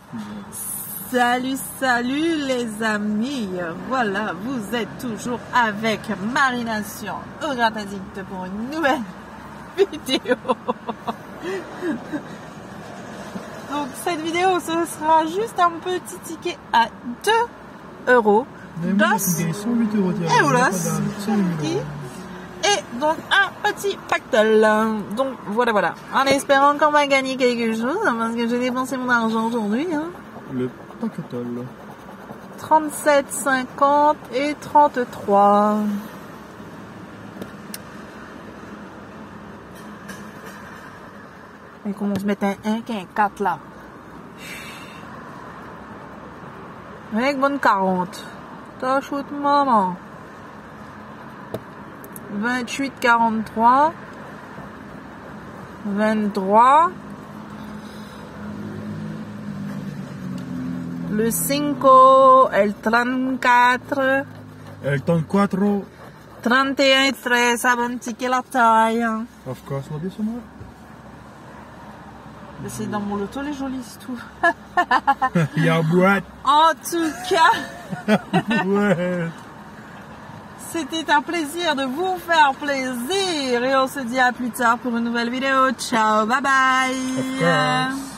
Salut, salut les amis. Voilà, vous êtes toujours avec Marination au Grand Addict pour une nouvelle vidéo. Donc cette vidéo, ce sera juste un petit ticket à 2 €. Et donc un petit pactole. Donc voilà. En espérant qu'on va gagner quelque chose, parce que j'ai dépensé mon argent aujourd'hui. Le pactole. 37,50 et 33. Et comment on se met un 1 qu'un 4 là. Avec bonne 40. T'as chouette maman. 28,43. 23. Le 5, el 34. El 34. 31 13, ça va un ticket la taille. Of course, not this one. C'est dans mon loto les jolis tout. Yeah, boîte. En tout cas, Ouais. c'était un plaisir de vous faire plaisir et on se dit à plus tard pour une nouvelle vidéo. Ciao, bye bye. Of course.